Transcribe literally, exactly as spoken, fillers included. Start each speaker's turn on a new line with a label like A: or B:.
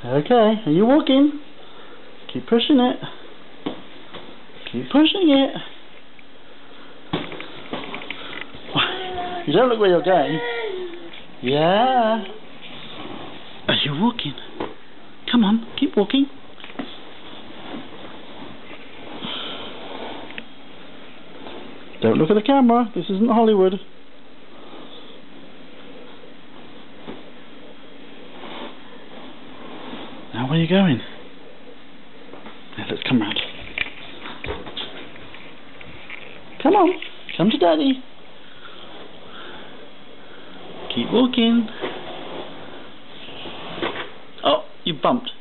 A: Okay, are you walking? Keep pushing it. Keep pushing it. You don't look where you're going. Yeah. Are you walking? Come on, keep walking. Don't look at the camera. This isn't Hollywood. Now where are you going? Now let's come round. Come on, come to Daddy. Keep walking. Oh, you bumped.